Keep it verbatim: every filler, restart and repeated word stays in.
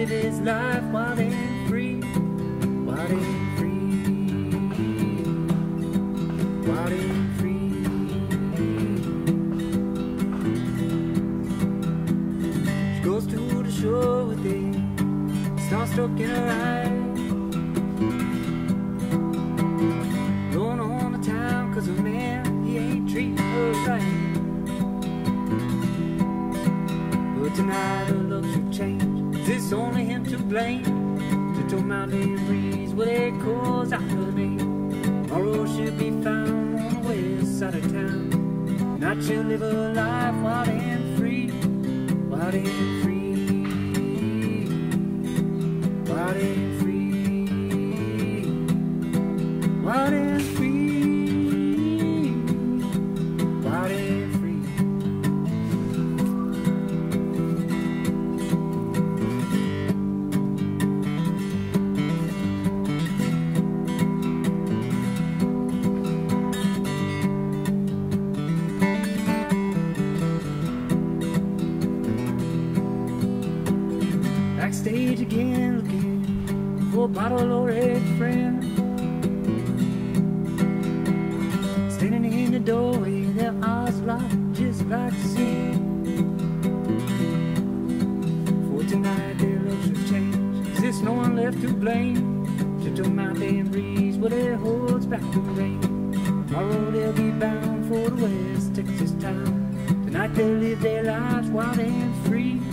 live his life wild and free, wild and free, wild and free. She goes to the shore with a starstruck in her eye, going on to town cause her man, he ain't treating her right. But tonight her looks have changed. Is this only him to blame? Little mountain breeze will echoes out her name. Tomorrow she'll be found on the west side of town. Tonight she'll live her life wild and free, wild and free, wild and free, wild and free, wild and free. Backstage again, looking for a bottle or a friend. Standing in the doorway, their eyes locked just like the sea. For tonight their loves have changed. Is this no one left to blame? Gentle mountain breeze, well it holds back the rain. Tomorrow they'll be bound for the West Texas town. Tonight they'll live their lives wild and free,